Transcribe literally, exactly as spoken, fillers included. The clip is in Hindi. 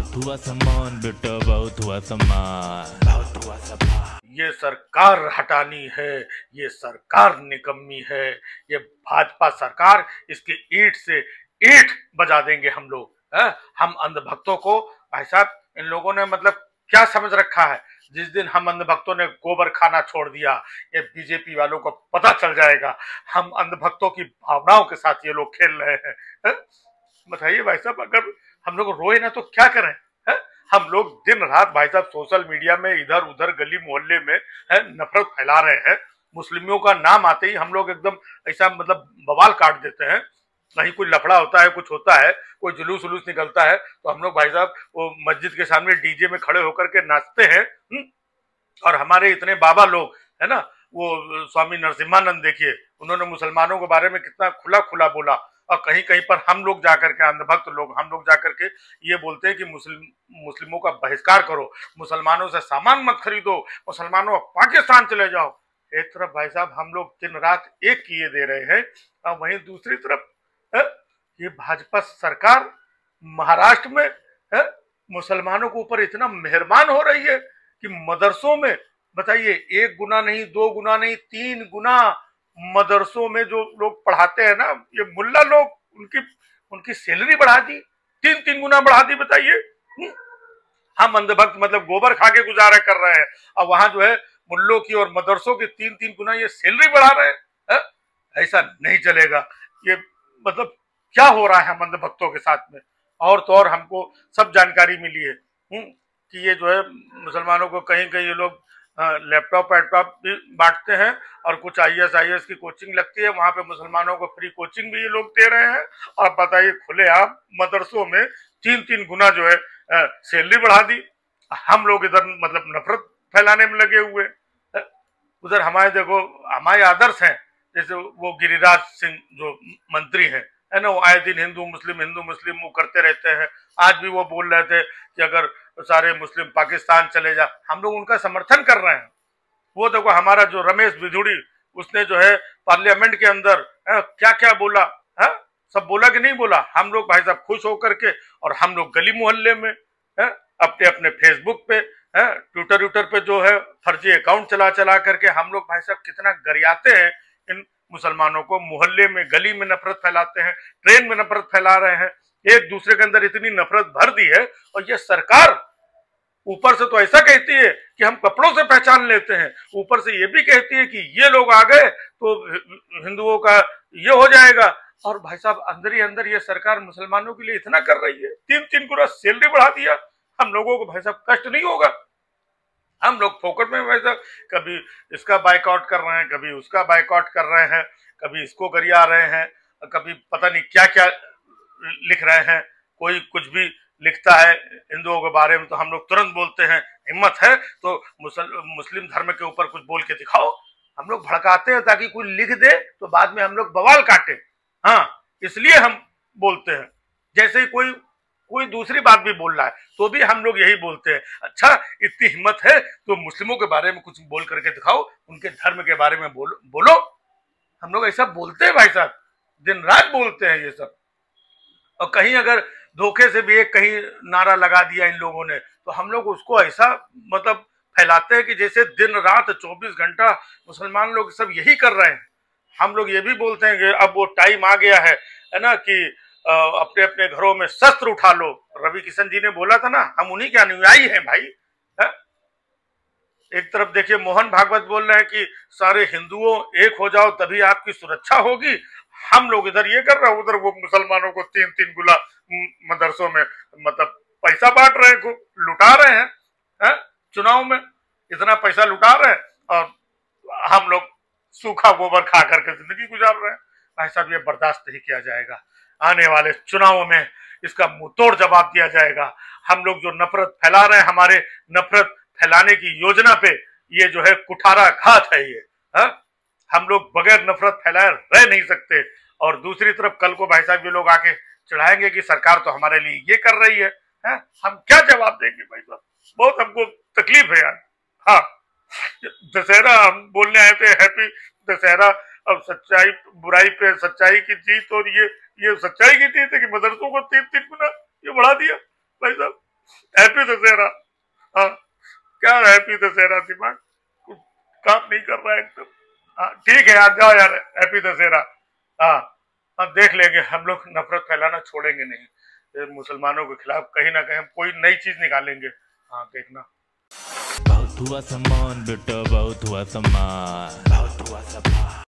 बहुत हुआ सामान बेटा, बहुत हुआ सामान, बहुत हुआ सामान। ये सरकार हटानी है, ये सरकार निकम्मी है, ये भाजपा सरकार, इसकी ईंट से ईंट बजा देंगे हम लोग। है? हम अंधभक्तों को, भाई साहब इन लोगों ने मतलब क्या समझ रखा है, जिस दिन हम अंधभक्तों ने गोबर खाना छोड़ दिया, ये बीजेपी वालों को पता चल जाएगा हम अंधभक्तों की भावनाओं के साथ ये लोग खेल रहे हैं। है? बताइए भाई साहब, अगर हम लोग रोए ना तो क्या करें? है? हम लोग दिन रात भाई साहब सोशल मीडिया में इधर उधर गली मोहल्ले में है नफरत फैला रहे हैं। मुस्लिमों का नाम आते ही हम लोग एकदम ऐसा मतलब बवाल काट देते हैं। कहीं कोई लफड़ा होता है, कुछ होता है, कोई जुलूस उलूस निकलता है तो हम लोग भाई साहब वो मस्जिद के सामने डीजे में खड़े होकर के नाचते हैं। हुँ? और हमारे इतने बाबा लोग है ना, वो स्वामी नरसिम्हानंद देखिए, उन्होंने मुसलमानों के बारे में कितना खुला खुला बोला। और कहीं कहीं पर हम लोग जाकर के, अंधभक्त लोग, हम लोग जाकर के ये बोलते हैं कि मुस्लिम मुस्लिमों का बहिष्कार करो, मुसलमानों से सामान मत खरीदो, मुसलमानों पाकिस्तान चले जाओ। एक तरफ भाई साहब हम लोग दिन रात एक किए दे रहे हैं और वहीं दूसरी तरफ है, ये भाजपा सरकार महाराष्ट्र में है मुसलमानों के ऊपर इतना मेहरबान हो रही है कि मदरसों में बताइए एक गुना नहीं, दो गुना नहीं, तीन गुना मदरसों में जो लोग पढ़ाते हैं ना, ये मुल्ला लोग, उनकी उनकी सैलरी बढ़ा दी, तीन तीन गुना बढ़ा दी। बताइए हम अंधभक्त मतलब गोबर खा के गुजारा कर रहे हैं और वहां जो है मुल्लों की और मदरसों की तीन तीन गुना ये सैलरी बढ़ा रहे हैं। है? ऐसा नहीं चलेगा। ये मतलब क्या हो रहा है हम अंधभक्तों के साथ में। और तो और हमको सब जानकारी मिली है हुँ? कि ये जो है मुसलमानों को कहीं कहीं ये लोग लैपटॉप वैपटॉप भी बांटते हैं और कुछ आई एस आई एस की कोचिंग लगती है, वहां पे मुसलमानों को फ्री कोचिंग भी ये लोग दे रहे हैं। और बताइए खुलेआम मदरसों में तीन तीन गुना जो है सैलरी बढ़ा दी। हम लोग इधर मतलब नफरत फैलाने में लगे हुए। उधर हमारे देखो हमारे आदर्श हैं, जैसे वो गिरिराज सिंह जो मंत्री हैं है ना, वो आए दिन हिंदू मुस्लिम हिंदू मुस्लिम वो करते रहते हैं। आज भी वो बोल रहे थे कि अगर सारे मुस्लिम पाकिस्तान चले जा, हम लोग उनका समर्थन कर रहे हैं। वो देखो हमारा जो रमेश बिधूड़ी, उसने जो है पार्लियामेंट के अंदर क्या क्या बोला है, सब बोला कि नहीं बोला। हम लोग भाई साहब खुश होकर के, और हम लोग गली मोहल्ले में है अपने अपने फेसबुक पे है, ट्विटर ट्विटर पे जो है फर्जी अकाउंट चला चला करके हम लोग भाई साहब कितना गरियाते हैं इन मुसलमानों को। मोहल्ले में गली में नफरत फैलाते हैं, ट्रेन में नफरत फैला रहे हैं, एक दूसरे के अंदर इतनी नफरत भर दी है। और ये सरकार ऊपर से तो ऐसा कहती है कि हम कपड़ों से पहचान लेते हैं, ऊपर से ये भी कहती है कि ये लोग आ गए तो हिंदुओं का ये हो जाएगा। और भाई साहब अंदर ही अंदर ये सरकार मुसलमानों के लिए इतना कर रही है, तीन तीन गुना सैलरी बढ़ा दिया। हम लोगों को भाई साहब कष्ट नहीं होगा? हम लोग फोकट में भाई साहब कभी इसका बाइकआउट कर रहे हैं, कभी उसका बाइकआउट कर रहे हैं, कभी इसको गरिया रहे हैं, कभी पता नहीं क्या क्या लिख रहे हैं। कोई कुछ भी लिखता है हिंदुओं के बारे में तो हम लोग तुरंत बोलते हैं हिम्मत है तो मुस्लिम धर्म के ऊपर कुछ बोल के दिखाओ। हम लोग भड़काते हैं ताकि कोई लिख दे तो बाद में हम लोग बवाल काटे। हाँ, इसलिए हम बोलते हैं। जैसे ही कोई कोई दूसरी बात भी बोल रहा है तो भी हम लोग यही बोलते हैं, अच्छा इतनी हिम्मत है तो मुस्लिमों के बारे में कुछ बोल करके दिखाओ, उनके धर्म के बारे में बोलो बोलो। हम लोग ऐसा बोलते हैं भाई साहब, दिन रात बोलते हैं ये सब। और कहीं अगर धोखे से भी एक कहीं नारा लगा दिया इन लोगों ने तो हम लोग उसको ऐसा मतलब फैलाते हैं कि जैसे दिन रात चौबीस घंटा मुसलमान लोग सब यही कर रहे हैं। हम लोग ये भी बोलते हैं कि अब वो टाइम आ गया है है ना कि अपने अपने घरों में शस्त्र उठा लो। रवि किशन जी ने बोला था ना, हम उन्हीं के अनुयायी हैं भाई। है? एक तरफ देखिए मोहन भागवत बोल रहे हैं कि सारे हिंदुओं एक हो जाओ तभी आपकी सुरक्षा होगी। हम लोग इधर ये कर रहे हैं, उधर वो मुसलमानों को तीन तीन गुना मदरसों में मतलब पैसा बांट रहे हैं, लुटा रहे हैं, है? चुनाव में इतना पैसा लुटा रहे हैं और हम लोग सूखा गोबर खा करके जिंदगी गुजार रहे हैं। भाई साहब ये बर्दाश्त नहीं किया जाएगा। आने वाले चुनावों में इसका मुंह तोड़ जवाब दिया जाएगा। हम लोग जो नफरत फैला रहे हैं, हमारे नफरत फैलाने की योजना पे ये जो है कुठारा घात है ये। है? हम लोग बगैर नफरत फैलाए रह नहीं सकते। और दूसरी तरफ कल को भाई साहब ये लोग आके चढ़ाएंगे कि सरकार तो हमारे लिए ये कर रही है, है? हम क्या जवाब देंगे भाई साहब? बहुत हमको तकलीफ है यार। हाँ, दशहरा हम बोलने आए थे, हैप्पी दशहरा। अब सच्चाई बुराई पे सच्चाई की जीत, और ये ये सच्चाई की जीत है कि मदरसों को तीन तीन गुना ये बढ़ा दिया भाई साहब। हैप्पी दशहरा। हाँ, क्या हैप्पी दशहरा, दिमाग कुछ काम नहीं कर रहा है एकदम। हाँ ठीक है यार, जाओ यार, हैप्पी दशहरा। हाँ हाँ, देख लेंगे हम लोग, नफरत फैलाना छोड़ेंगे नहीं। ये मुसलमानों के खिलाफ कहीं ना कहीं हम कोई नई चीज निकालेंगे। हाँ देखना। बहुत हुआ सामान बेटा, बहुत हुआ सामान, बहुत हुआ सामान।